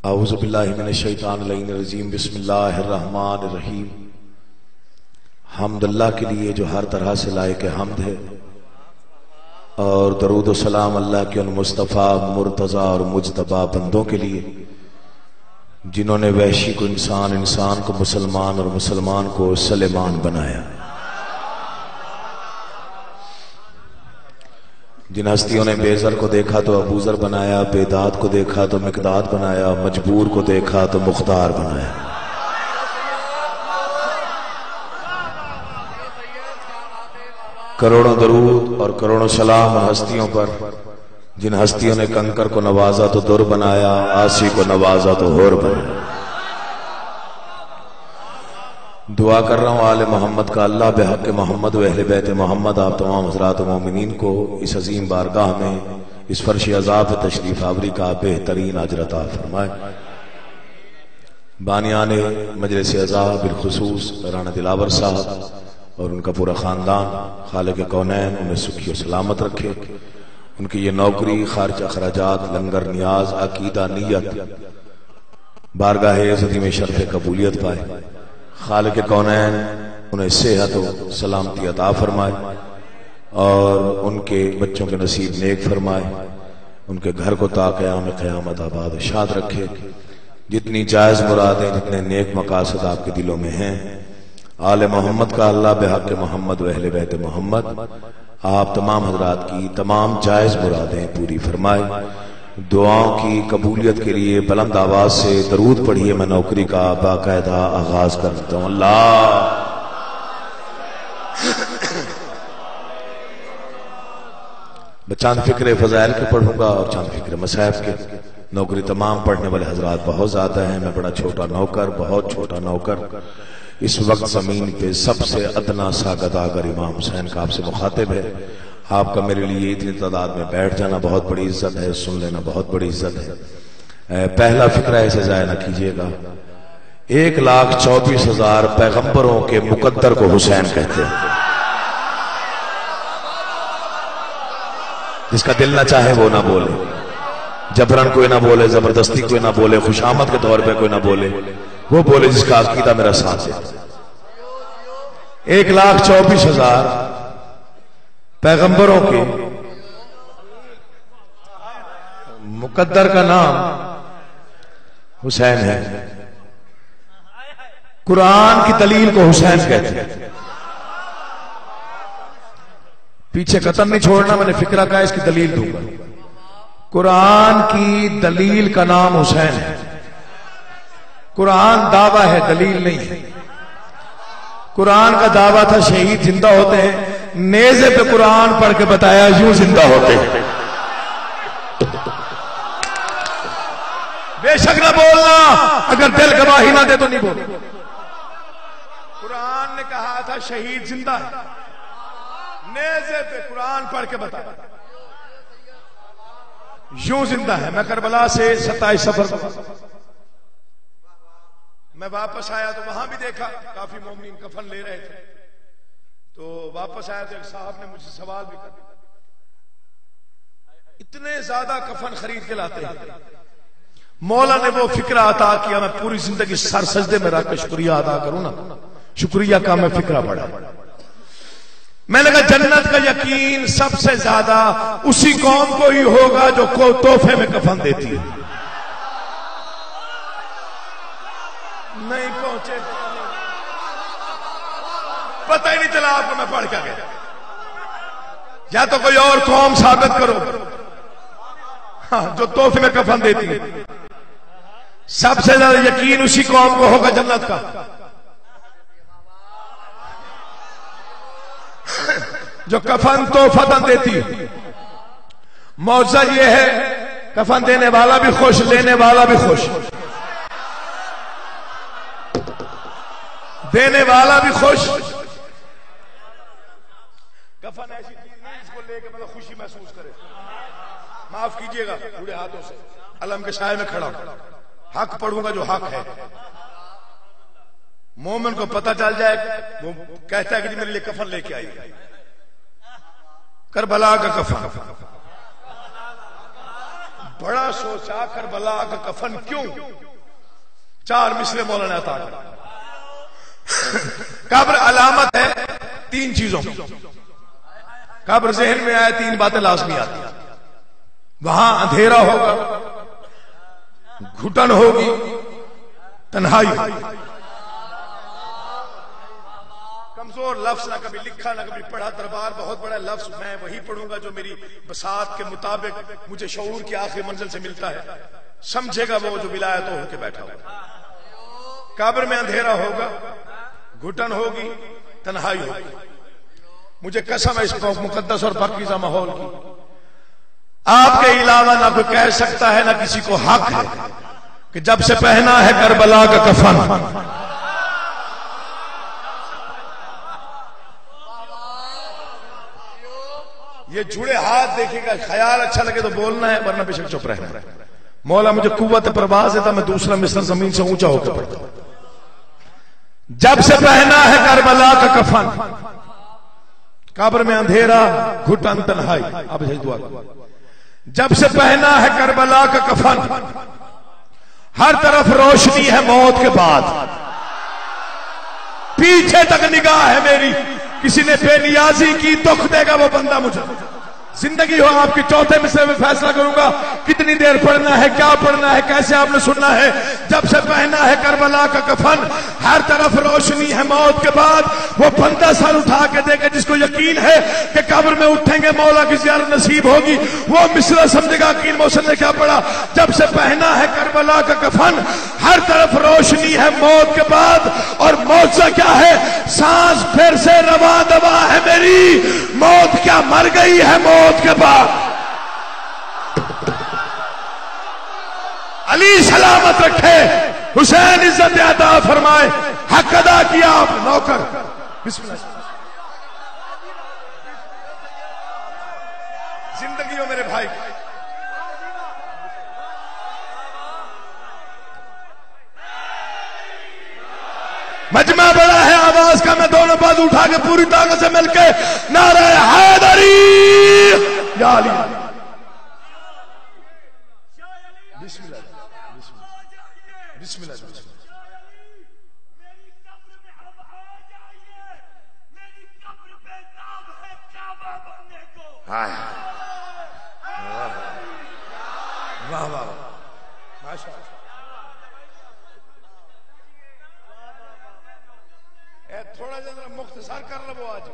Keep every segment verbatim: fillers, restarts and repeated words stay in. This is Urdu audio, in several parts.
اعوذ باللہ من الشیطان اللعین الرجیم بسم اللہ الرحمن الرحیم۔ حمد اللہ کے لیے جو ہر طرح سے لائق حمد ہے، اور درود و سلام اللہ کے ان مصطفیٰ مرتضیٰ اور مجتبیٰ بندوں کے لیے جنہوں نے وحشی کو انسان، انسان کو مسلمان اور مسلمان کو سلیمان بنایا، جن ہستیوں نے بے زر کو دیکھا تو ابوذر بنایا، بے داد کو دیکھا تو مقداد بنایا، مجبور کو دیکھا تو مختار بنایا۔ کروڑوں درود اور کروڑوں سلام ہستیوں پر جن ہستیوں نے کنکر کو نوازا تو در بنایا، آسی کو نوازا تو ہور بنایا۔ دعا کر رہا ہوں آل محمد کا اللہ بحق محمد و اہل بیت محمد آپ تمام حضرات مومنین کو اس عظیم بارگاہ میں اس فرش عذاب تشریف آوری کا بہترین اجر عطا فرمائے۔ بانیان مجلس عذاب بالخصوص رانا دلاور صاحب اور ان کا پورا خاندان خالق کونین انہیں سکھی و سلامت رکھے، ان کی یہ نوکری، خارج اخراجات، لنگر، نیاز، عقیدہ، نیت بارگاہ عظیم میں شرف قبولیت پائے۔ خالق کونین انہیں صحت و سلامتی عطا فرمائے اور ان کے بچوں کے نصیب نیک فرمائے، ان کے گھر کو تا قیام قیامت آباد و شاد رکھے۔ جتنی جائز مرادیں، جتنے نیک مقاصد آپ کے دلوں میں ہیں، آل محمد کا اللہ بحق محمد و اہل بیت محمد آپ تمام حضرات کی تمام جائز مرادیں پوری فرمائے۔ دعاؤں کی قبولیت کے لیے بلند آواز سے درود پڑھیے۔ میں نوکری کا باقاعدہ آغاز کرتا ہوں۔ اللہ میں چاند فکر فضائل کے پڑھوں گا اور چاند فکر مصائب کے۔ نوکری تمام پڑھنے والے حضرات بہت زیادہ ہیں، میں بڑا چھوٹا نوکر، بہت چھوٹا نوکر، اس وقت زمین پہ سب سے ادنا سا گداگر امام حسین کا آپ سے مخاطب ہے۔ آپ کا میرے لیے اتنی تعداد میں بیٹھ جانا بہت بڑی عزت ہے، سن لینا بہت بڑی عزت ہے۔ پہلا فکرہ ایسے ضائع نہ کیجیے گا۔ ایک لاکھ چوبیس ہزار پیغمبروں کے مقدر کو حسین کہتے ہیں۔ جس کا دل نہ چاہے وہ نہ بولے، جبرن کوئی نہ بولے، زبردستی کوئی نہ بولے، خوشامد کے طور پہ کوئی نہ بولے، وہ بولے جس کا عقیدہ میرا ساتھ ہے۔ ایک لاکھ چوبیس ہزار پیغمبروں کے مقدر کا نام حسین ہے۔ قرآن کی دلیل کو حسین کہتے ہیں۔ پیچھے قطن نہیں چھوڑنا، میں نے فکرہ کہا اس کی دلیل دوں گا۔ قرآن کی دلیل کا نام حسین ہے۔ قرآن دعویٰ ہے، دلیل نہیں ہے۔ قرآن کا دعویٰ تھا شہید زندہ ہوتے ہیں، نیزے پہ قرآن پڑھ کے بتایا یوں زندہ ہوتے ہیں۔ بے شک نہ بولنا، اگر دل گواہی نہ دے تو نہیں بول۔ قرآن نے کہا تھا شہید زندہ ہے، نیزے پہ قرآن پڑھ کے بتایا یوں زندہ ہے۔ میں کربلا سے ستائیس سفر کو میں واپس آیا تو وہاں بھی دیکھا کافی مومنین کفن لے رہے تھے، تو واپس آیا تو ایک صاحب نے مجھ سے سوال بھی کر دیا، اتنے زیادہ کفن خرید کے لاتے ہیں، مولا نے وہ فکرہ عطا کیا میں پوری زندگی سر سجدے میں رکھ کے شکریہ ادا کروں نا، شکریہ کا میں فکرہ پڑھا۔ میں نے کہا جنت کا یقین سب سے زیادہ اسی قوم کو ہی ہوگا جو کو تحفے میں کفن دیتی ہے۔ نہیں پہنچے، پتہ ہی نہیں چلا آپ کو میں پڑھ کے گیا۔ یا تو کوئی اور قوم ثابت کرو ہاں جو تحفے میں کفن دیتی ہے۔ سب سے زیادہ یقین اسی قوم کو ہوگا جنت کا جو کفن تحفہ دیتی ہے۔ معجزہ یہ ہے کفن دینے والا بھی خوش، لینے والا بھی خوش، دینے والا بھی خوش۔ کفن ایسی چیز نہیں اس کو لے کے مطلب خوشی محسوس کرے۔ معاف کیجئے گا بوڑھے ہاتھوں سے، علم کے سائے میں کھڑا ہوں، حق پڑھوں گا جو حق ہے۔ مومن کو پتہ چل جائے، وہ کہتا ہے کہ جی میرے لیے کفن لے کے آئی، کربلا کا کفن بڑا سوچا کربلا کا کفن کیوں؟ چار مصرے مولانا عطا کر. قبر علامت ہے تین چیزوں کی. قبر ذہن میں آئے تین باتیں لازمی آتی ہیں. وہاں اندھیرا ہوگا، گھٹن ہوگی، تنہائی ہوگی. کمزور لفظ نہ کبھی لکھا نہ کبھی پڑھا، دربار بہت بڑا لفظ، میں وہی پڑھوں گا جو میری بساط کے مطابق مجھے شعور کی آخری منزل سے ملتا ہے. سمجھے گا وہ جو ولایت ہو کے بیٹھا ہوگا. قبر میں اندھیرا ہوگا، گھٹن ہوگی، تنہائی ہوگی. مجھے قسم ہے اس مقدس اور پاکیزہ ماحول کی، آپ کے علاوہ نہ کوئی کہہ سکتا ہے، نہ کسی کو حق ہے کہ جب سے پہنا ہے کربلا کا کفن، یہ جڑے ہاتھ دیکھے گا، خیال اچھا لگے تو بولنا ہے ورنہ بے شک چپ رہنا ہے. مولا مجھے قوت پرواز دیتا، میں دوسرا مصر زمین سے اونچا ہو کے پڑھتا ہوں. جب سے پہنا ہے کربلا کا کفن، قبر میں اندھیرا، گھٹن، تنہائی. اب دعا کرو. جب سے پہنا ہے کربلا کا کفن، ہر طرف روشنی ہے موت کے بعد. پیچھے تک نگاہ ہے میری، کسی نے بے نیازی کی دکھ دے گا وہ بندہ مجھے. زندگی ہو آپ کی چوتھے مصرے میں فیصلہ کروں گا کتنی دیر پڑھنا ہے، کیا پڑھنا ہے، کیسے آپ نے سننا ہے. جب سے پہنا ہے کربلا کا کفن، ہر طرف روشنی ہے موت کے بعد. وہ بندہ سر اٹھا کے دے گا جس کو یقین ہے کہ قبر میں اٹھیں گے مولا کی زیارت نصیب ہوگی، وہ مصرع سمجھے گا عقیل محسن نے کیا پڑھا. جب سے پہنا ہے کربلا کا کفن، ہر طرف روشنی ہے موت کے بعد. اور معجزہ کیا ہے؟ سانس پھر سے رواں دوا ہے میری. موت کیا مر گئی ہے موت کے بعد. علی سلامت رکھے، حسین عزت عطا فرمائے. حق ادا کیا آپ نوکر. بسم اللہ. زندگی ہو میرے بھائی. مجمع بڑا ہے، آواز کا میں دونوں بازو اٹھا کے پوری طاقت سے مل کے نعرہ حیدری یا علی. بسم اللہ بسم اللہ. واہ واہ واہ ماشاء اللہ. تھوڑا جا مختصر کر لو آج.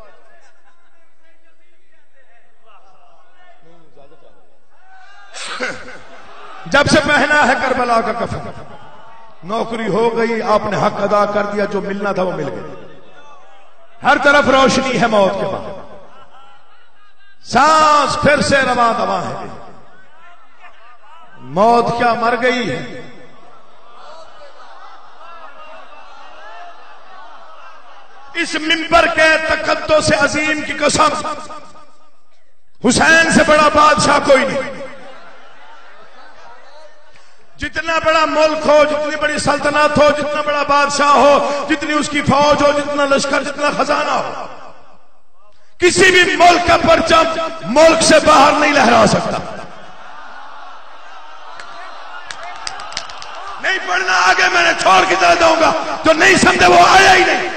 جب سے پہنا ہے کربلا کا کفن، نوکری ہو گئی، آپ نے حق ادا کر دیا، جو ملنا تھا وہ مل گیا. ہر طرف روشنی ہے موت کے بعد. سانس پھر سے رواں دواں ہے. موت کیا مر گئی ہے. اس منبر کے تقدس عظیم کی قسم، حسین سے بڑا بادشاہ کوئی نہیں. جتنا بڑا ملک ہو، جتنی بڑی سلطنت ہو، جتنا بڑا بادشاہ ہو، جتنی اس کی فوج ہو، جتنا لشکر، جتنا خزانہ ہو، کسی بھی ملک کا پرچم ملک سے باہر نہیں لہرا سکتا. نہیں پڑھنا آگے، میں نے چھوڑ کی طرح دوں گا. جو نہیں سمجھے وہ آیا ہی نہیں.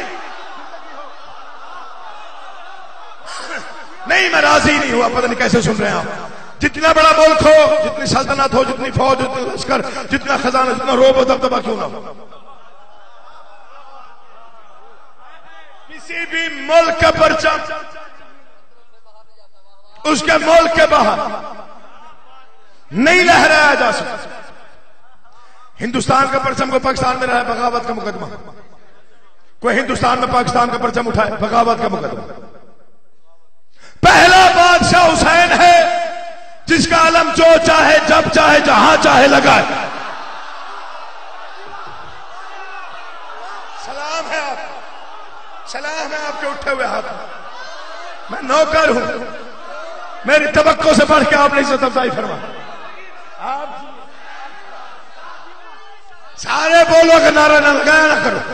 نہیں میں راضی نہیں ہوا. پتہ نہیں کیسے سن رہے ہیں آپ. جتنا بڑا ملک ہو، جتنی سلطنت ہو، جتنی فوج، جتنا لشکر، جتنا خزانہ، جتنا روب و دبدبہ کیوں نہ ہو، کسی بھی ملک کا پرچم اس کے ملک کے باہر نہیں لہرایا جا سکتا. ہندوستان کا پرچم کو پاکستان میں رہا ہے، بغاوت کا مقدمہ. کوئی ہندوستان میں پاکستان کا پرچم اٹھائے، بغاوت کا مقدمہ. پہلا بادشاہ حسین ہے جس کا علم جو چاہے جب چاہے جہاں چاہے لگائے. سلام ہے آپ، سلام ہے آپ کے اٹھے ہوئے ہاتھ. میں نوکر ہوں، میری توقع سے بڑھ کے آپ نے عزت افزائی فرما. آپ سارے بولو کہ نعرہ نہ لگایا نہ کرو.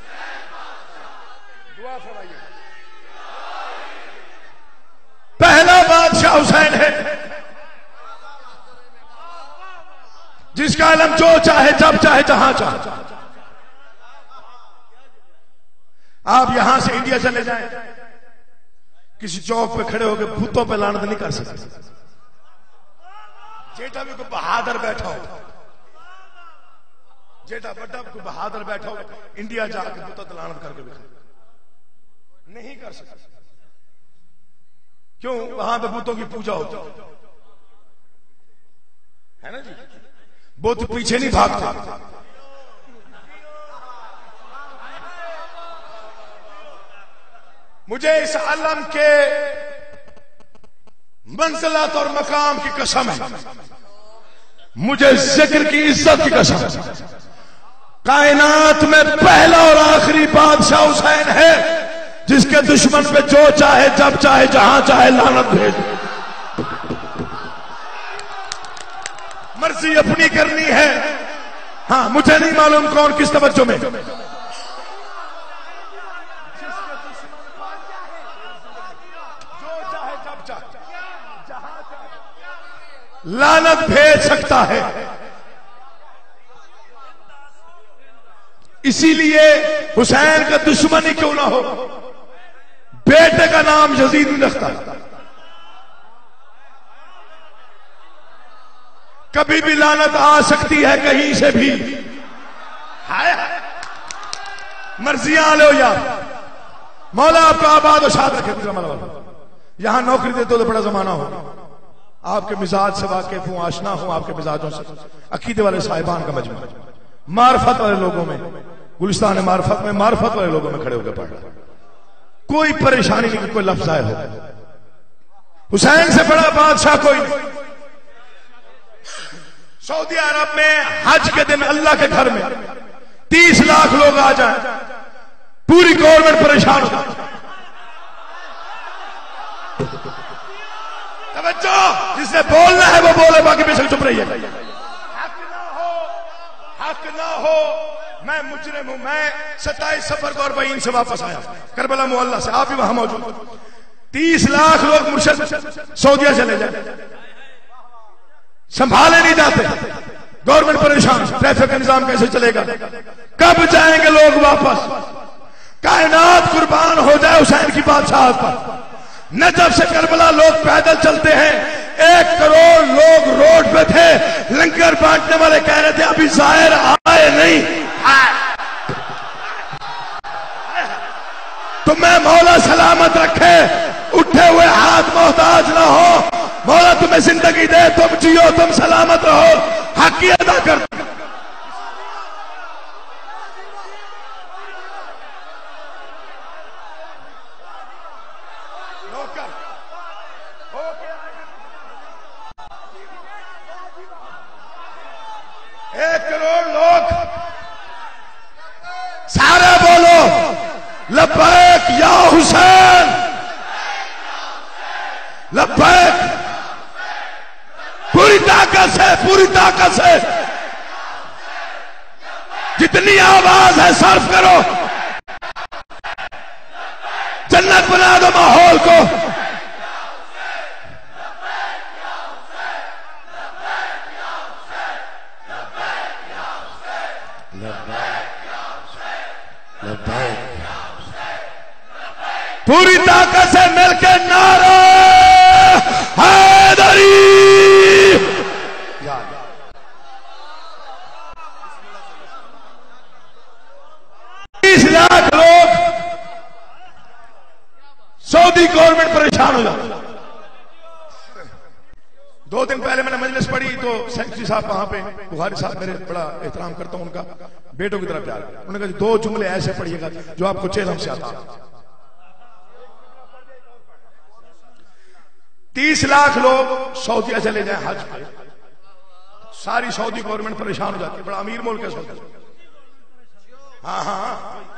پہلا جس کا علم جو چاہے جب چاہے جہاں چاہے. آپ یہاں سے انڈیا چلے جائیں, کسی چوک پہ کھڑے ہو کے بھوتوں پہ لعنت نہیں کر سکتے. جیٹا بھی کوئی بہادر بیٹھا ہو, جیٹا بڑا کوئی بہادر بیٹھا ہو, انڈیا جا کے بھوتوں پہ لعنت کر کے بیٹھا نہیں کر سکتا. کیوں؟ وہاں پہ بتوں کی پوجا ہوتی ہے نا جی. بت پیچھے نہیں بھاگتے. مجھے اس علم کے منزلت اور مقام کی قسم ہے, مجھے ذکر کی عزت کی قسم ہے. کائنات میں پہلا اور آخری بادشاہ حسین ہے جس کے دشمن پہ جو چاہے جب چاہے جہاں چاہے لعنت بھیج. مرضی اپنی کرنی ہے. ہاں مجھے نہیں معلوم کون کس توجہ میں. لعنت بھیج سکتا ہے. اسی لیے حسین کا دشمن ہی کیوں نہ ہو, بیٹے کا نام یزید نہیں رکھتا. کبھی بھی لعنت آ سکتی ہے کہیں سے بھی. مرضیاں لو یا مولا آپ کا آباد و شاد رکھے. یہاں نوکری دیتے تو بڑا زمانہ ہو, آپ کے مزاج سے واقف ہوں, آشنا ہوں آپ کے مزاجوں سے. عقیدے والے صاحبان کا مجموعہ, معرفت والے لوگوں میں, گلستان معرفت میں معرفت والے لوگوں میں کھڑے ہو کے پڑھ رہا. کوئی پریشانی نہیں کہ کوئی لفظ آئے ہو. حسین سے بڑا بادشاہ کوئی نہیں. سعودی عرب میں حج کے دن اللہ کے گھر میں تیس لاکھ لوگ آ جائیں, پوری گورنمنٹ پریشان ہو. توجہ, جس نے بولنا ہے وہ بولے, باقی بے شک چپ رہی ہے. حق نہ ہو, حق نہ ہو. میں مجرم ہوں. میں ستائیس سفر کو اربعین سے واپس آیا کربلا محلہ سے, آپ بھی وہاں موجود. تیس لاکھ لوگ مرشد سعودیہ چلے جائیں, سنبھالے نہیں جاتے. گورنمنٹ پریشان, ٹریفک کا نظام کیسے چلے گا, کب جائیں گے لوگ واپس. کائنات قربان ہو جائے حسین کی بادشاہت پر. نجف سے کربلا لوگ پیدل چلتے ہیں, ایک کروڑ لوگ روڈ پہ تھے. لنگر بانٹنے والے کہہ رہے تھے ابھی ظاہر آئے نہیں. تمہیں مولا سلامت رکھے, اٹھے ہوئے ہاتھ محتاج نہ ہو. مولا تمہیں زندگی دے, تم جیو, تم سلامت رہو, حق کی ادا کر. ایک کروڑ لوگ سارے بولو لبیک یا حسین, لبیک. پوری طاقت سے, پوری طاقت سے جتنی آواز ہے صرف کرو. جنت بنا دو ماحول کو. پوری طاقت سے مل کے نعرہ حیدری. تیس لاکھ لوگ سعودی گورنمنٹ پریشان ہو جاتی. دو دن پہلے میں نے مجلس پڑھی تو سیکرٹری صاحب وہاں پہ, بخاری صاحب میرے بڑا احترام کرتا ہوں ان کا, بیٹوں کی طرح پیار. انہوں نے کہا دو جملے ایسے پڑھیے گا جو آپ کو چیلم سے آتا. تیس لاکھ لوگ سعودیہ چلے جائیں حج پہ, ساری سعودی گورنمنٹ پریشان ہو جاتی ہے. بڑا امیر ملک ہے سعودی. ہاں ہاں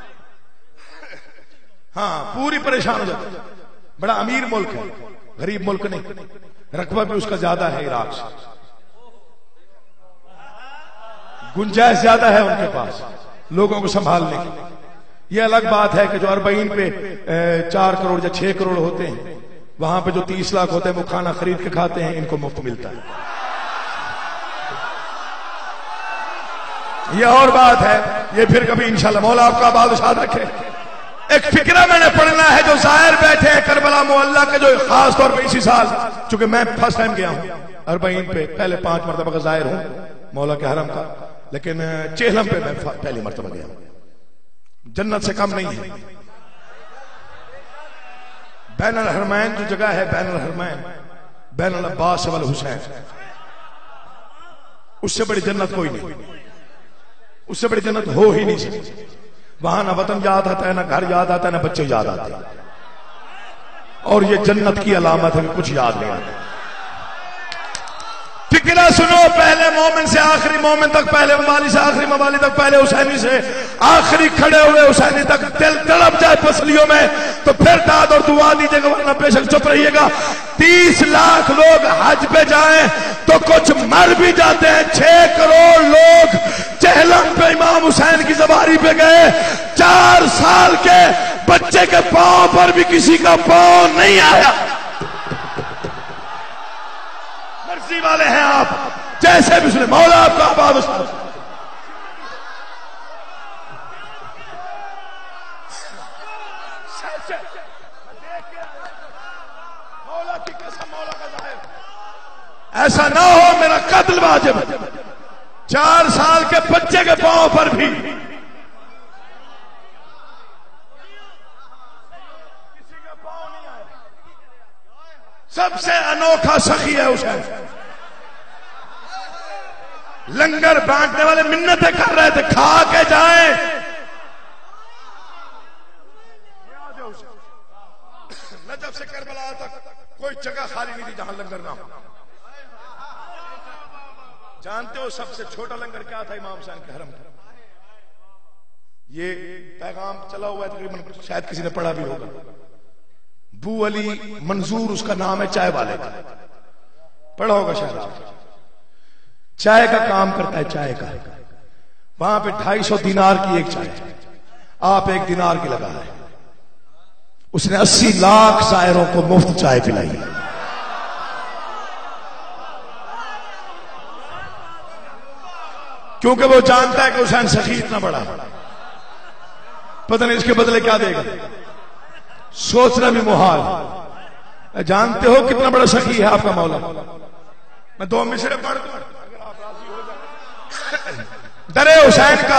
ہاں پوری پریشان ہو جاتی ہے. بڑا امیر ملک ہے, غریب ملک نہیں. رقبہ بھی اس کا زیادہ ہے عراق سے, گنجائش زیادہ ہے ان کے پاس لوگوں کو سنبھالنے کی. یہ الگ بات ہے کہ جو اربعین پہ چار کروڑ یا چھ کروڑ ہوتے ہیں, وہاں پہ جو تیس لاکھ ہوتے ہیں وہ کھانا خرید کے کھاتے ہیں, ان کو مفت ملتا ہے. یہ اور بات ہے، یہ پھر کبھی انشاءاللہ مولا آپ کا آباد شاد رکھے۔ ایک فکرہ میں نے پڑھنا ہے جو ظاہر بیٹھے ہیں کربلا معلّہ کے، جو خاص طور پہ اسی سال، چونکہ میں فرسٹ ٹائم گیا ہوں اربعین پہ، پہلے پانچ مرتبہ کا ظاہر ہوں مولا کے حرم کا، لیکن چہلم پہ میں پہلی مرتبہ گیا ہوں۔ جنت سے کم نہیں ہے۔ بین الحرمین جو جگہ ہے، بین الحرمین، بین العباس والحسین، اس سے بڑی جنت کوئی نہیں، اس سے بڑی جنت ہو ہی نہیں سکتی۔ وہاں نہ وطن یاد آتا ہے، نہ گھر یاد آتا ہے، نہ بچے یاد آتے ہیں، اور یہ جنت کی علامت ہے کہ کچھ یاد نہیں آتا۔ فکرہ سنو، پہلے مومن سے آخری مومن تک، پہلے موالی سے آخری موالی تک، پہلے حسینی سے آخری کھڑے ہوئے حسینی تک دل تڑپ جائے پسلیوں میں تو پھر داد اور دعا دیجیے گا، ورنہ بے شک چپ رہیے گا۔ تیس لاکھ لوگ حج پہ جائیں تو کچھ مر بھی جاتے ہیں، چھ کروڑ لوگ چہلم پہ امام حسین کی زباری پہ گئے، چار سال کے بچے کے پاؤں پر بھی کسی کا پاؤں نہیں آیا۔ مرضی والے ہیں آپ، جیسے بھی سنے، مولا آپ کا آباد استاد۔ مولا کی قسم، مولا کا ظاہر ایسا نہ ہو میرا قتل واجب ہے۔ چار سال کے بچے کے پاؤں پر بھی کسی کا پاؤں نہیں آیا۔ سب سے انوکھا سخی ہے حسین۔ لنگر بانٹنے والے منتیں کر رہے تھے، کھا کے جائیں۔ نجف سے کربلا تک کوئی جگہ خالی نہیں تھی جہاں لنگر نہ ہو۔ جانتے ہو سب سے چھوٹا لنگر کیا تھا امام حسین کے حرم کا؟ یہ پیغام چلا ہوا ہے، تقریباً شاید کسی نے پڑھا بھی ہوگا۔ بو علی منظور اس کا نام ہے، چائے والے کا، پڑھا ہوگا شاید آپ۔ چائے کا کام کرتا ہے، چائے کا۔ وہاں پہ ڈھائی سو دینار کی ایک چائے، آپ ایک دینار کی لگا ہے۔ اس نے اسی لاکھ زائروں کو مفت چائے پلائی۔ کیونکہ وہ جانتا ہے کہ حسین سخی اتنا بڑا ہے، پتہ نہیں اس کے بدلے کیا دے گا، سوچنا بھی محال ہے۔ جانتے ہو کتنا بڑا سخی ہے آپ کا مولا؟ میں دو مصرے پڑھ دوں اگر آپ راضی ہو جائیں۔ در حسین کا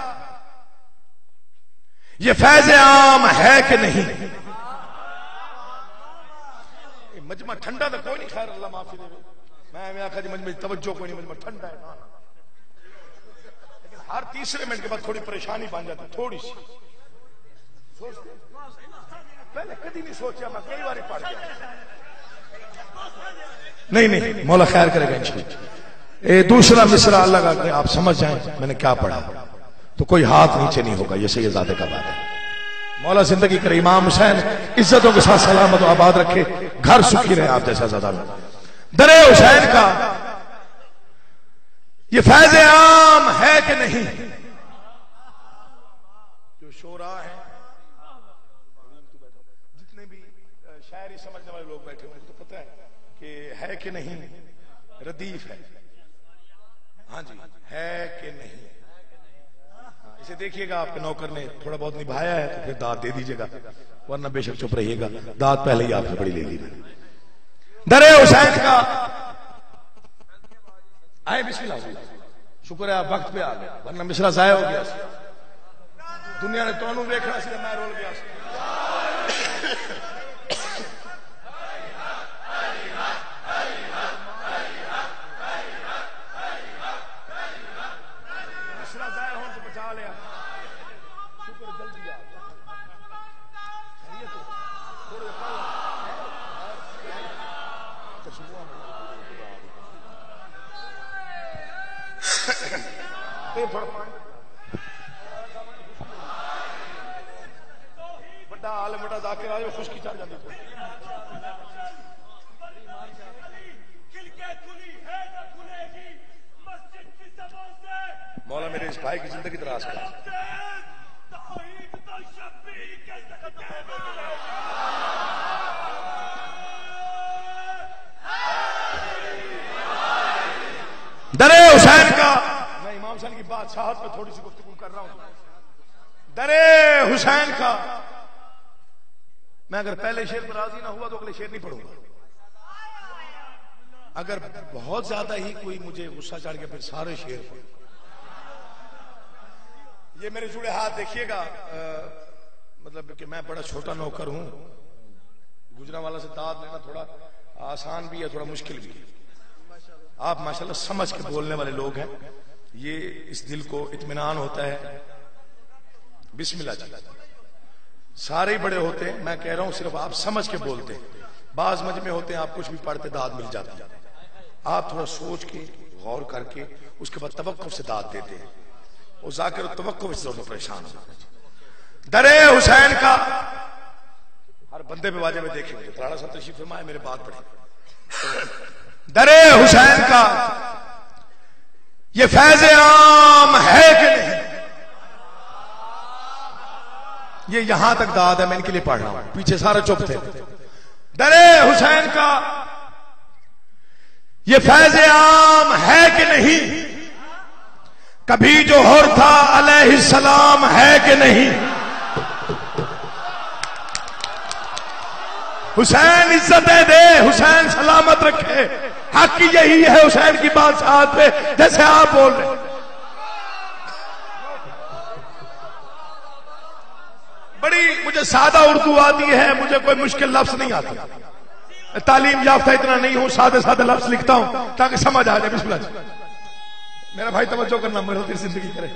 یہ فیض عام ہے کہ نہیں؟ مجمع ٹھنڈا تو کوئی نہیں، خیر اللہ معافی دے۔ میں میں آخر جی مجمع توجہ کوئی نہیں، مجمع ٹھنڈا ہے، لیکن ہر تیسرے منٹ کے بعد تھوڑی پریشانی بن جاتی، تھوڑی سی سوچتے پہلے کدی نہیں سوچا، میں کئی بار پڑھ گیا۔ نہیں نہیں، مولا خیر کرے گا انشاءاللہ۔ اے دوسرا مصرع اللہ کا کہ آپ سمجھ جائیں میں نے کیا پڑھا تو کوئی ہاتھ نیچے نہیں ہوگا، یہ سید زادے کا بات ہے۔ مولا زندگی کرے، امام حسین عزتوں کے ساتھ سلامت و آباد رکھے، گھر سکھی رہے آپ جیسا زادہ میں۔ در حسین کا یہ فیض عام ہے کہ نہیں؟ جو شورا ہے، جتنے بھی شاعری سمجھنے والے لوگ بیٹھے ہیں ان کو تو پتہ ہے کہ ہے کہ نہیں ردیف ہے۔ ہاں جی، ہے کہ نہیں، اسے دیکھیے گا آپ کے نوکر نے تھوڑا بہت نبھایا ہے تو پھر داد دے دیجیے گا، ورنہ بے شک چپ رہیے گا، داد پہلے ہی آپ سے بڑی لے لی میں۔ در حسین کا آئے بسم اللہ، شکر ہے آپ وقت پہ آ گئے، ورنہ مصرع ضائع ہو گیا، دنیا نے تو دیکھنا سی میں رول گیا۔ بڑا عالم بڑا ذاکر آئے خشکی چڑھ جاتی تھی۔ مولا میرے اس بھائی کی زندگی دراز کر۔ در حسین کا میں امام حسین کی بادشاہت پہ تھوڑی سی گفتگو کر رہا ہوں. درے حسین کا میں اگر پہلے شعر پر راضی نہ ہوا تو اگلے شعر نہیں پڑھوں گا. اگر بہت زیادہ ہی کوئی مجھے غصہ چڑھ گیا پھر سارے شعر پڑھوں. یہ میرے جڑے ہاتھ دیکھیے گا, مطلب کہ میں بڑا چھوٹا نوکر ہوں. گجرا والا سے داد لینا تھوڑا آسان بھی ہے, تھوڑا مشکل بھی ہے. آپ ماشاءاللہ سمجھ کے بولنے والے لوگ ہیں, یہ اس دل کو اطمینان ہوتا ہے. بسم اللہ جی. سارے بڑے ہوتے ہیں, میں کہہ رہا ہوں صرف آپ سمجھ کے بولتے ہیں. بعض مجمع ہوتے ہیں آپ کچھ بھی پڑھتے داد مل جاتی ہے, آپ تھوڑا سوچ کے غور کر کے اس کے بعد توقف سے داد دیتے ہیں. وہ ذاکر توقف سے دونوں پریشان ہو. درے حسین کا ہر بندے پہ واجب میں دیکھیں گے. تراڑا صاحب تشریف فرمائے, میرے بات پڑھیں. درے حسین کا یہ فیض عام ہے کہ نہیں, یہ یہاں تک داد ہے, میں ان کے لیے پڑھ رہا ہوں, پیچھے سارے چپ تھے. درے حسین کا یہ فیض عام ہے کہ نہیں, کبھی جو حر تھا علیہ السلام ہے کہ نہیں. حسین عزتیں دے, حسین سلامت رکھے. حق کی یہی ہے حسین کی بادشاہت پہ جیسے آپ بول رہے. بڑی مجھے سادہ اردو آتی ہے, مجھے کوئی مشکل لفظ نہیں آتا. تعلیم یافتہ اتنا نہیں ہوں, سادے سادے لفظ لکھتا ہوں تاکہ سمجھ آ جائے. بسم اللہ. میرا بھائی توجہ کرنا, میرے ہوتی زندگی کرے.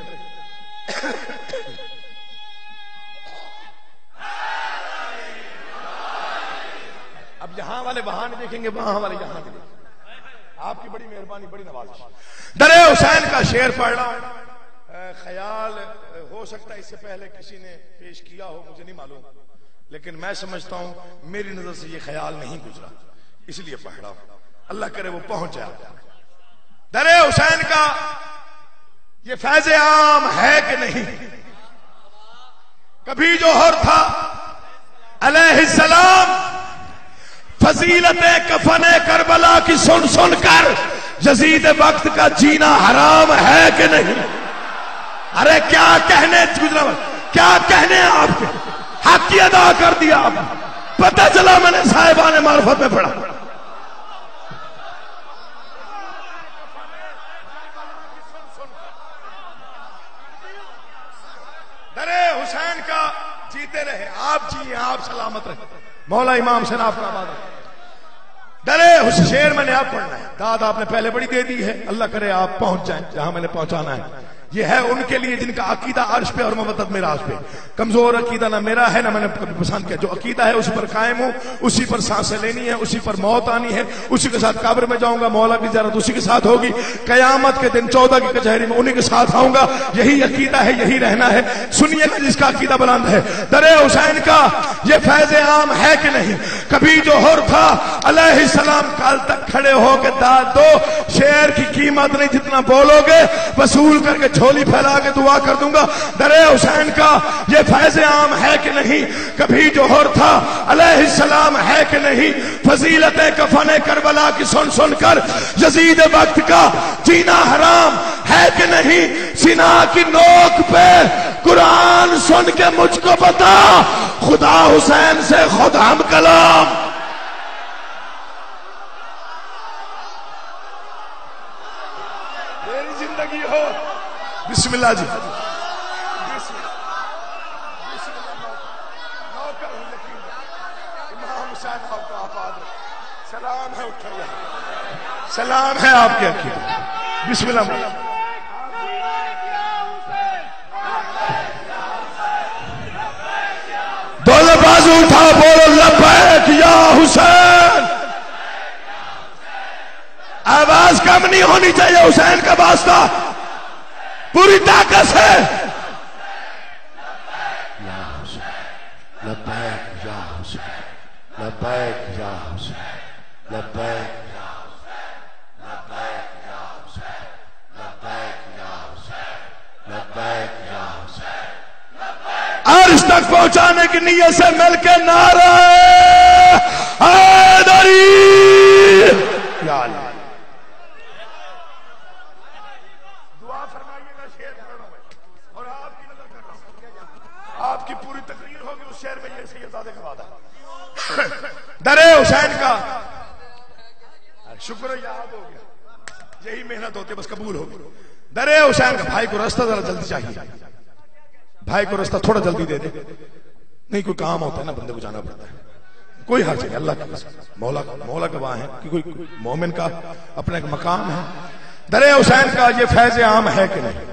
اب یہاں والے وہاں نہیں دیکھیں گے, وہاں والے یہاں نہیں دیکھیں. آپ کی بڑی مہربانی, بڑی نوازش. درے حسین کا شعر پڑھ رہا ہوں. خیال ہو سکتا ہے اس سے پہلے کسی نے پیش کیا ہو, مجھے نہیں معلوم, لیکن میں سمجھتا ہوں میری نظر سے یہ خیال نہیں گزرا, اس لیے پڑھ رہا ہوں. اللہ کرے وہ پہنچ جائے. درے حسین کا یہ فیض عام ہے کہ نہیں, کبھی جو حر تھا علیہ السلام فضیلت کفن کربلا کی سن سن کر یزید وقت کا جینا حرام ہے کہ نہیں. ارے کیا کہنے کیا کہنے آپ کے, حق کی ادا کر دیا آپ. پتہ چلا میں نے صاحبان معرفت میں پڑھا. درے حسین کا جیتے رہے, آپ جیئے, آپ سلامت رہے. مولا امام شناف کا آباد ہے. درے حسین شعر میں نے آپ پڑھنا ہے, داد آپ نے پہلے بڑی دے دی ہے. اللہ کرے آپ پہنچ جائیں جہاں میں نے پہنچانا ہے. یہ ہے ان کے لیے جن کا عقیدہ عرش پہ اور مودت میراث پہ. کمزور عقیدہ نہ میرا ہے نہ میں نے کبھی پسند کیا. جو عقیدہ ہے اسی پر قائم ہوں, اسی پر سانسیں لینی ہے, اسی پر موت آنی ہے, اسی کے ساتھ قبر میں جاؤں گا. مولا کی زیارت اسی کے ساتھ ہوگی. قیامت کے دن چودہ کی کچہری میں انہی کے ساتھ آؤں گا. یہی عقیدہ ہے, یہی رہنا ہے. سنیے گا جس کا عقیدہ بلند ہے. درے حسین کا یہ فیض عام ہے کہ نہیں, کبھی جو حر تھا علیہ السلام کل تک کھڑے ہو کے داد دو. شعر کی قیمت نہیں, جتنا بولو گے وصول کر کے جھولی پھیلا کے دعا کر دوں گا. درے حسین کا یہ فیض عام ہے کہ نہیں, کبھی جو حر تھا علیہ السلام ہے کہ نہیں. فضیلت کفن کربلا کی سن سن کر یزید وقت کا جینا حرام ہے کہ نہیں. سنا کی نوک پہ قرآن سن کے مجھ کو بتا, خدا حسین سے خود ہم کلام. میری زندگی ہو. بسم اللہ جی. سلام ہے سلام ہے آپ کے عقیدہ. بسم اللہ. دونوں بازو اٹھا بولو لبیک یا حسین. آواز کم نہیں ہونی چاہیے, حسین کا واسطہ پوری طاقت سے. یا حسین لبیک یا حسین, لبیک یا حسین, لبیک یا حسین, لبیک یا حسین, لبیک یا حسین, لبیک یا حسین. عرش تک پہنچانے کی نیت سے مل کے نعرہ حیدری. یا اللہ دعا فرمائیے گا. زادے کا وعدہ ہے. درے حسین کا شکر یاد ہو گیا, یہی محنت ہوتی ہے بس قبول ہو گئی. درے حسین کا بھائی کو راستہ ذرا جلدی چاہیے, بھائی کو راستہ تھوڑا جلدی دے دے. نہیں کوئی کام ہوتا ہے نا بندے کو جانا پڑتا ہے, کوئی حرج نہیں, اللہ کی قسم مولا مولا گواہ ہے کہ کوئی مومن کا اپنا ایک مقام ہے. درے حسین کا یہ فیض عام ہے کہ نہیں؟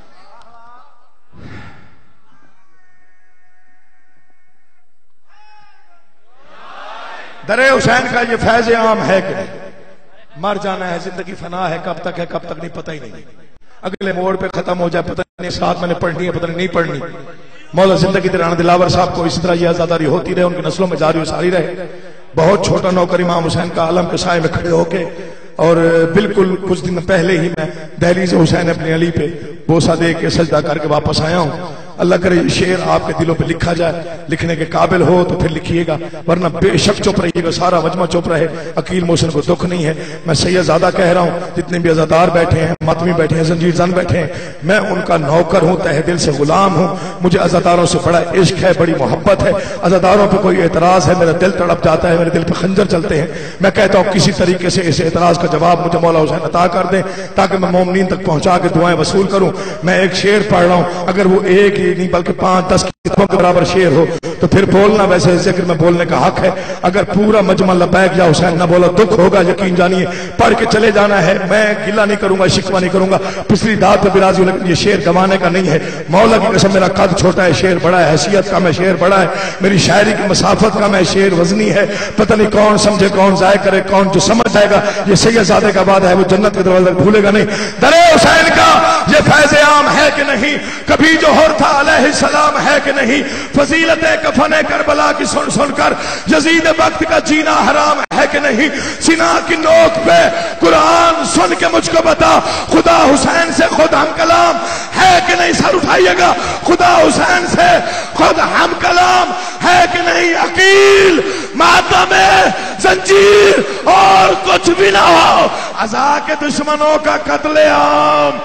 درے حسین کا یہ فیض عام ہے کہ نہیں؟ مر جانا ہے, زندگی فنا ہے, کب تک ہے کب تک نہیں پتہ ہی نہیں, اگلے موڑ پہ ختم ہو جائے پتہ نہیں, ساتھ میں نے پڑھنی ہے پتہ نہیں نہیں پڑھنی. مولا زندگی رانا دلاور صاحب کو اس طرح یہ عزاداری ہوتی رہے, ان کی نسلوں میں جاری و ساری رہے. بہت چھوٹا نوکر امام حسین کا عالم کے سائے میں کھڑے ہو کے, اور بالکل کچھ دن پہلے ہی میں دہلیز حسین اپنے علی پہ بوسہ دے کے سجدہ کر کے واپس آیا ہوں. اللہ کرے شعر آپ کے دلوں پہ لکھا جائے, لکھنے کے قابل ہو تو پھر لکھیے گا, ورنہ بے شک چپ رہیے گا, سارا مجمع چپ رہے. عقیل محسن کو دکھ نہیں ہے, میں سید زادہ کہہ رہا ہوں, جتنے بھی عزادار بیٹھے ہیں, ماتمی بیٹھے ہیں, زنجیر زن بیٹھے ہیں, میں ان کا نوکر ہوں, تہ دل سے غلام ہوں. مجھے عزاداروں سے بڑا عشق ہے, بڑی محبت ہے. عزاداروں پہ کوئی اعتراض ہے, میرا دل تڑپ جاتا ہے, میرے دل پہ خنجر چلتے ہیں. میں کہتا ہوں کسی طریقے سے اس اعتراض کا جواب مجھے مولا حسین عطا کر دیں تاکہ میں مومنین تک پہنچا کے دعائیں وصول کروں. میں ایک شعر پڑھ رہا ہوں, اگر وہ ایک ہی نہیں بلکہ پانچ دس کتابوں کے برابر شعر ہو تو پھر بولنا ویسے ذکر میں بولنے کا حق ہے. اگر پورا مجمع لبیک یا حسین نہ بولا دکھ ہوگا, یقین جانیے. پڑھ کے چلے جانا ہے, میں گلہ نہیں کروں گا, شکوہ نہیں کروں گا, پچھلی داد پہ بھی راضی ہوں, لیکن یہ شعر گوانے کا نہیں ہے. مولا کی قسم میرا قد چھوٹا ہے, شعر بڑا ہے, حیثیت کا میں شعر بڑا ہے, میری شاعری کی مسافت کا میں شعر وزنی ہے. پتہ نہیں کون سمجھے کون ضائع کرے, کون جو سمجھ جائے گا یہ سید زادے کا وعدہ ہے, وہ جنت کے دروازے بھولے گا نہیں. درے حسین کا یہ فیض عام ہے کہ نہیں؟ کبھی جو ہر تھا علیہ السلام ہے کہ نہیں؟ فضیلت کفن کربلا کی سن سن کر یزید وقت کا جینا حرام ہے کہ نہیں؟ سینہ کی نوک پہ قرآن سن کے مجھ کو بتا, خدا حسین سے خود ہم کلام ہے کہ نہیں؟ سر اٹھائیے گا, خدا حسین سے خود ہم کلام ہے کہ نہیں؟ عقیل ماتم زنجیر اور کچھ بھی نہ ہو, عزا کے دشمنوں کا قتل عام.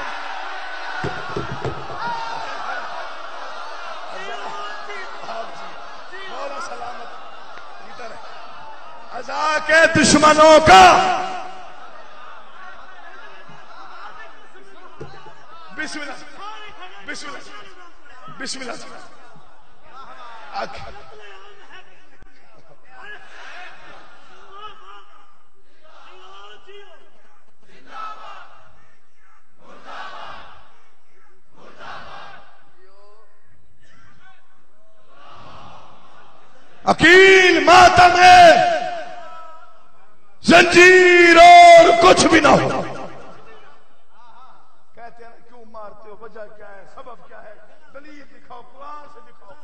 کے دشمنوں کا بسم اللہ بسم اللہ بسم اللہ عقیل ماتم ہے, زنجیر اور کچھ بھی نہ ہو. کہتے ہیں کیوں مارتے ہو, وجہ کیا ہے, سبب کیا ہے, دلیل دکھاؤ, قرآن سے دکھاؤ.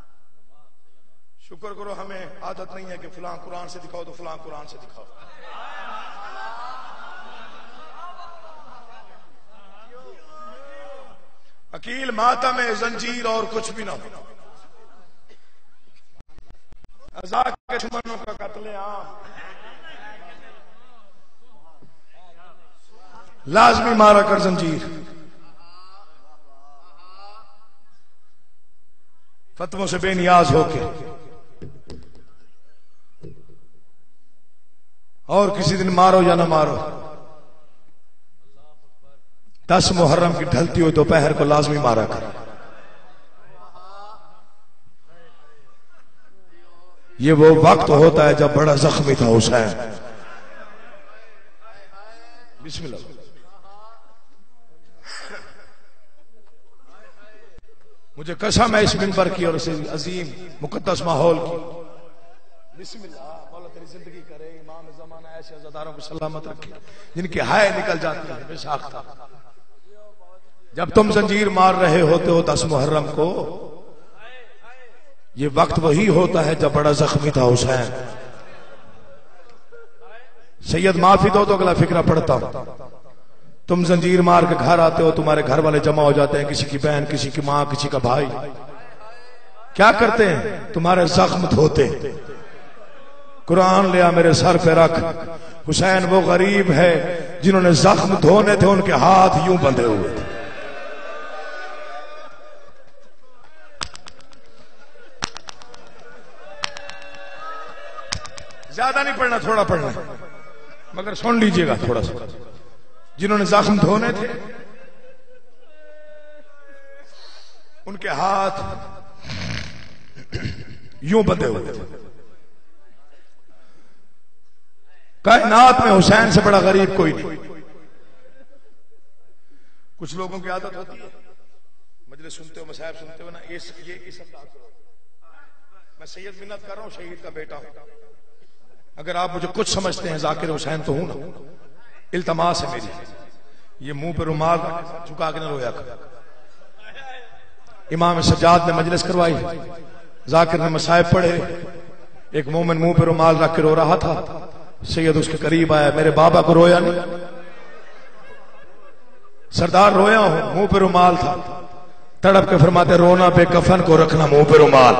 شکر کرو ہمیں عادت نہیں ہے کہ فلاں قرآن سے دکھاؤ تو فلاں قرآن سے دکھاؤ. عقیل ماتم ہے, زنجیر اور کچھ بھی نہ ہو, عزا کے دشمنوں کا قتل عام. لازمی مارا کر زنجیر, فتووں سے بے نیاز ہو کے, اور کسی دن مارو یا نہ مارو, دس محرم کی ڈھلتی ہوئی دوپہر کو لازمی مارا کر. یہ وہ وقت ہوتا ہے جب بڑا زخمی تھا حسین. بسم اللہ. مجھے قسم ہے اس منبر کی اور اس عظیم مقدس ماحول کی. بسم اللہ. مولا تیری زندگی کرے, امام زمانہ ایسے عزاداروں کو سلامت رکھے جن کی ہائے نکل جاتی ہے بے ساختہ. جب تم زنجیر مار رہے ہوتے ہو دس محرم کو, یہ وقت وہی ہوتا ہے جب بڑا زخمی تھا حسین. سید معافی دو تو اگلا فکرہ پڑھتا ہوں. تم زنجیر مار کے گھر آتے ہو, تمہارے گھر والے جمع ہو جاتے ہیں, کسی کی بہن, کسی کی ماں, کسی کا بھائی. کیا کرتے ہیں؟ تمہارے زخم دھوتے. قرآن لیا میرے سر پہ رکھ, حسین وہ غریب ہے جنہوں نے زخم دھونے تھے, ان کے ہاتھ یوں بندھے ہوئے تھے. زیادہ نہیں پڑھنا، تھوڑا پڑھنا، مگر سن لیجئے گا تھوڑا سا. جنہوں نے زخم دھونے تھے ان کے ہاتھ یوں بندھے ہوئے تھے. کائنات میں حسین سے بڑا غریب کوئی نہیں. کچھ لوگوں کی عادت ہوتی ہے مجلس سنتے ہو، مصائب سنتے ہو نا، یہ اس انداز سے. میں سید منت کر رہا ہوں، شہید کا بیٹا ہوں. اگر آپ مجھے کچھ سمجھتے ہیں ذاکر حسین تو ہوں نا. التماس ہے میری، یہ منہ پہ رومال چکا کے نہ رویا کر. امام سجاد نے مجلس کروائی، ذاکر نے مصائب پڑھے، ایک مومن منہ پہ رومال رکھ کے رو رہا تھا. سید اس کے قریب آیا، میرے بابا کو رویا نہیں؟ سردار رویا ہوں، منہ پہ رومال تھا. تڑپ کے فرماتے رونا پہ کفن کو رکھنا منہ پہ رومال.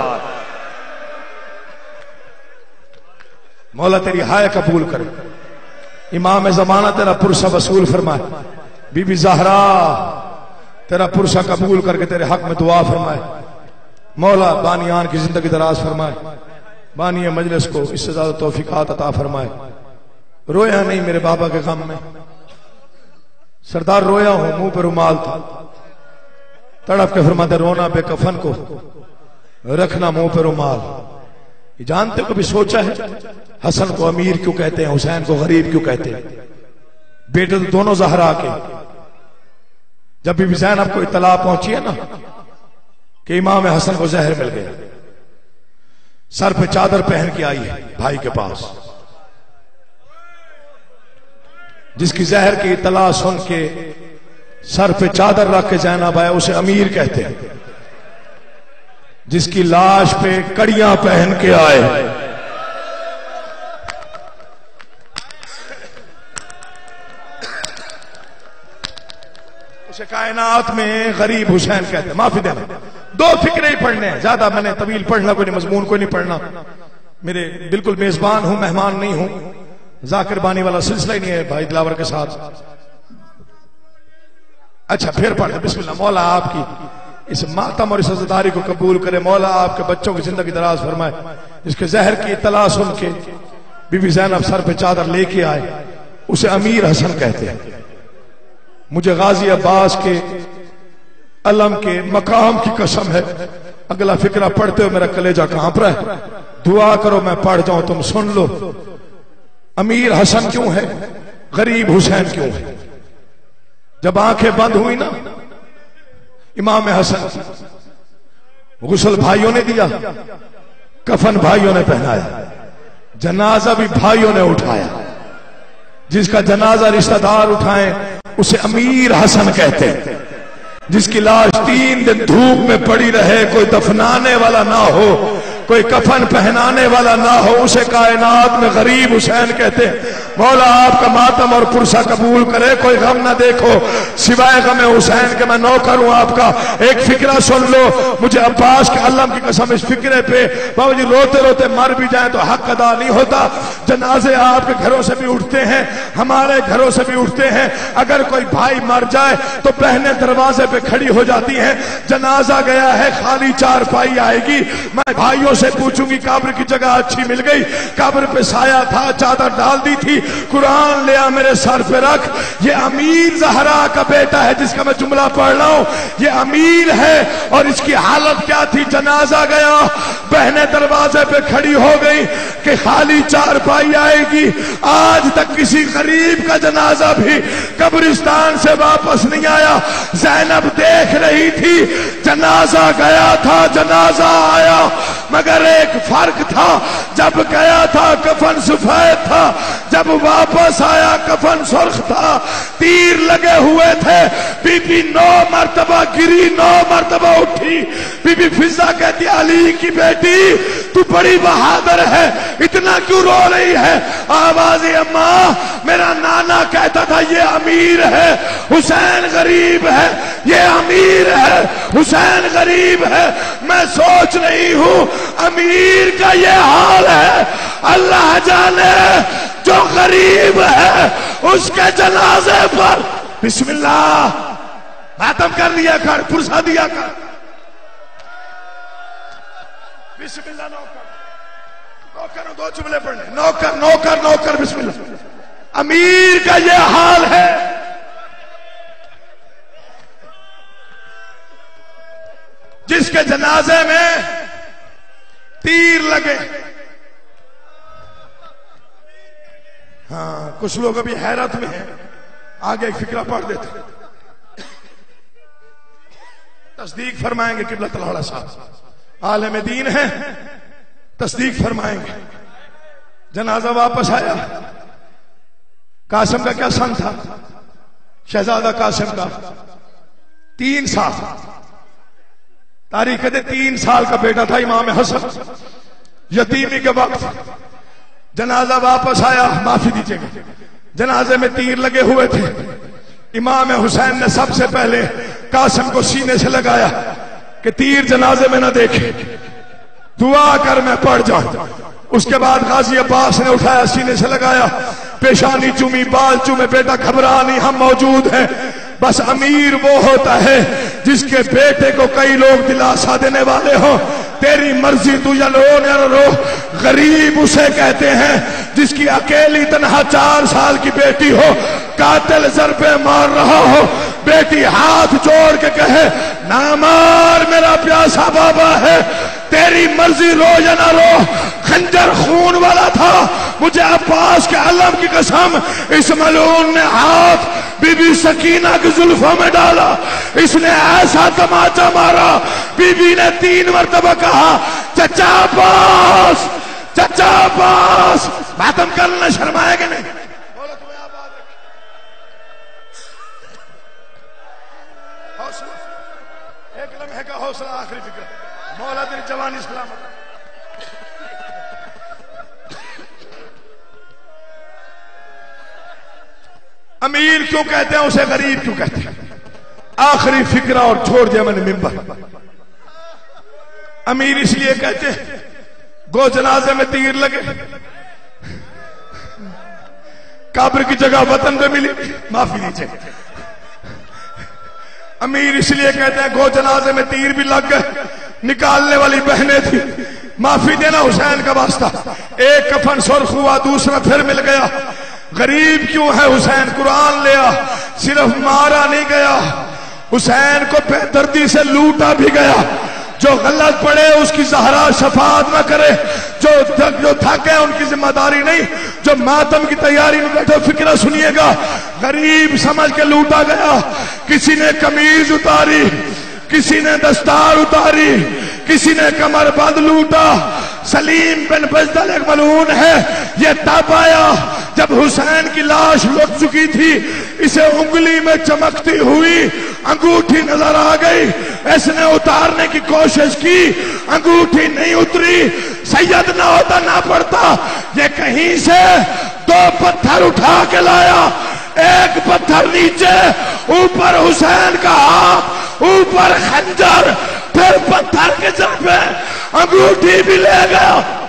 مولا تیری ہائے قبول کرے. امام زمانہ تیرا پرسہ وصول فرمائے. بی بی زہرا تیرا پرسہ قبول کر کے تیرے حق میں دعا فرمائے. مولا بانیان کی زندگی دراز فرمائے. بانی مجلس کو اس سے زیادہ توفیقات عطا فرمائے. رویا نہیں میرے بابا کے غم میں. سردار رویا ہوں، منہ پہ رومال تھا. تڑپ کے فرماتے رونا پہ کفن کو رکھنا منہ پہ رومال. یہ جانتے ہو کبھی سوچا ہے حسن کو امیر کیوں کہتے ہیں، حسین کو غریب کیوں کہتے ہیں؟ بیٹے تو دونوں زہرا کے. جب بی بی زینب کو اطلاع پہنچی ہے نا کہ امام حسن کو زہر مل گیا، سر پہ چادر پہن کے آئی ہے بھائی کے پاس. جس کی زہر کی اطلاع سن کے سر پہ چادر رکھ کے زینب آیا اسے امیر کہتے ہیں. جس کی لاش پہ کڑیاں پہن کے آئے اسے کائنات میں غریب حسین کہتے ہیں. معافی دینا، دو فکرے ہی پڑھنے ہیں، زیادہ میں نے طویل پڑھنا کوئی نہیں، مضمون کوئی نہیں پڑھنا. میرے بالکل میزبان ہوں، مہمان نہیں ہوں. ذاکر بانی والا سلسلہ ہی نہیں ہے بھائی دلاور کے ساتھ. اچھا پھر پڑھ بسم اللہ. مولا آپ کی اس ماتم اور اس عزاداری کو قبول کرے. مولا آپ کے بچوں کی زندگی دراز فرمائے. اس کے زہر کی اطلاع سن کے بی بی زینب سر پہ چادر لے کے آئے اسے امیر حسن کہتے ہیں. مجھے غازی عباس کے علم کے مقام کی قسم ہے، اگلا فکرہ پڑھتے ہو میرا کلیجہ کہاں پر ہے. دعا کرو میں پڑھ جاؤں تم سن لو. امیر حسن کیوں ہے، غریب حسین کیوں ہے؟ جب آنکھیں بند ہوئی نا امام حسن غسل بھائیوں نے دیا، کفن بھائیوں نے پہنایا، جنازہ بھی بھائیوں نے اٹھایا. جس کا جنازہ رشتہ دار اٹھائیں اسے امیر حسن کہتے ہیں. جس کی لاش تین دن دھوپ میں پڑی رہے، کوئی دفنانے والا نہ ہو، کوئی کفن پہنانے والا نہ ہو، اسے کائنات میں غریب حسین کہتے ہیں. مولا آپ کا ماتم اور پرسہ قبول کرے. کوئی غم نہ دیکھو سوائے غم حسین کے. میں نوکر ہوں آپ کا. ایک فکرہ سن لو. مجھے عباس کے علم کی قسم اس فکرے پہ بابا جی روتے روتے مر بھی جائیں تو حق ادا نہیں ہوتا. جنازے آپ کے گھروں سے بھی اٹھتے ہیں، ہمارے گھروں سے بھی اٹھتے ہیں. اگر کوئی بھائی مر جائے تو بہنیں دروازے پہ کھڑی ہو جاتی ہیں. جنازہ گیا ہے خالی چار پائی آئے گی. میں بھائیوں سے پوچھوں گی قبر کی جگہ اچھی مل گئی، قبر پہ سایہ تھا چادر ڈال دی تھی، قرآن لیا میرے سر پہ رکھ. یہ امیر زہرا کا بیٹا ہے جس کا میں جملہ پڑھ رہا ہوں. یہ امیر ہے اور اس کی حالت کیا تھی؟ جنازہ گیا، بہنیں دروازے پہ کھڑی ہو گئی کہ خالی چار پائی آئے گی. آج تک کسی غریب کا جنازہ بھی قبرستان سے واپس نہیں آیا. زینب دیکھ رہی تھی، جنازہ گیا تھا، جنازہ آیا، مگر ایک فرق تھا. جب گیا تھا کفن سفید تھا، جب واپس آیا کفن سرخ تھا. تیر لگے ہوئے تھے. بی بی نو مرتبہ گری، نو مرتبہ اٹھی. بی بی فضا کہتی علی کی بیٹی تو بڑی بہادر ہے، اتنا کیوں رو رہی ہے؟ آواز اماں میرا نانا کہتا تھا یہ امیر ہے، حسین غریب ہے. یہ امیر ہے، حسین غریب ہے. میں سوچ رہی ہوں امیر کا یہ حال ہے، اللہ جانے جو غریب ہے اس کے جنازے پر بسم اللہ ماتم کر لیا کر، پرسہ دیا کر. بسم اللہ نو کر نو کرو دو جملے پڑھنے. نوکر نوکر نوکر بسم اللہ. امیر کا یہ حال ہے. جس کے جنازے میں تیر لگے. ہاں کچھ لوگ ابھی حیرت میں ہیں. آگے ایک فکرہ پڑھ دیتے. تصدیق فرمائیں گے قبلۃ العلا صاحب عالم دین ہیں, تصدیق فرمائیں گے. جنازہ واپس آیا. قاسم کا کیا سن تھا؟ شہزادہ قاسم کا تین سال. تاریخ کہتے تین سال کا بیٹا تھا امام حسن. یتیمی کے وقت جنازہ واپس آیا. معافی دیجیے گا, جنازے میں تیر لگے ہوئے تھے. امام حسین نے سب سے پہلے قاسم کو سینے سے لگایا کہ تیر جنازے میں نہ دیکھے, دعا کر میں پڑ جاؤں. اس کے بعد غازی عباس نے اٹھایا, سینے سے لگایا, پیشانی چومی, بال چومے, بیٹا گھبرا نہیں, ہم موجود ہیں. بس امیر وہ ہوتا ہے جس کے بیٹے کو کئی لوگ دلاسا دینے والے ہوں. تیری مرضی تو یا رو یا نہ رو. غریب اسے کہتے ہیں جس کی اکیلی تنہا چار سال کی بیٹی ہو, قاتل ضربے مار رہا ہو, بیٹی ہاتھ جوڑ کے کہے نہ مار میرا پیاسا بابا ہے, تیری مرضی رو یا نہ رو. خنجر خون والا تھا. مجھے عباس کے علم کی قسم, اس ملعون نے ہاتھ بی بی سکینہ کی زلفوں میں ڈالا. اس نے ایسا تماچا مارا, بی بی نے تین مرتبہ کہا چچا عباس, چچا عباس. ماتم کرنا شرمائے گے نہیں؟ ایک لمحے کا حوصلہ, آخری فکر. مولا تیری جوانی سلامت. امیر کیوں کہتے ہیں اسے, غریب کیوں کہتے ہیں؟ آخری فکرہ اور چھوڑ دیا میں نے ممبر. امیر اس لیے کہتے ہیں گو جنازے میں تیر لگے, قبر کی جگہ وطن پہ ملی. معافی دیجیے. امیر اس لیے کہتے ہیں گو جنازے میں تیر بھی لگ گئے, نکالنے والی بہنیں تھی. معافی دینا حسین کا واسطہ. ایک کفن سرخ ہوا, دوسرا پھر مل گیا. غریب کیوں ہے حسین؟ قرآن لیا, صرف مارا نہیں گیا, حسین کو بے دردی سے لوٹا بھی گیا. جو غلط پڑے اس کی زہرا شفاعت نہ کرے, جو جو تھکے ان کی ذمہ داری نہیں. جو ماتم کی تیاری میں بیٹھے فکرہ سنیے گا. غریب سمجھ کے لوٹا گیا. کسی نے قمیض اتاری, کسی نے دستار اتاری, کسی نے کمر بند لوٹا. سلیم بن بزدل ایک ملعون ہے, یہ تب آیا جب حسین کی لاش لٹ چکی تھی. اسے انگلی میں چمکتی ہوئی انگوٹھی نظر آ گئی. اس نے اتارنے کی کوشش کی, انگوٹھی نہیں اتری. سید نہ ہوتا نہ پڑتا. یہ کہیں سے دو پتھر اٹھا کے لایا, ایک پتھر نیچے, اوپر حسین کا ہاتھ, اوپر خنجر, پھر پتھر کے ضربے, انگوٹھی بھی لے گیا.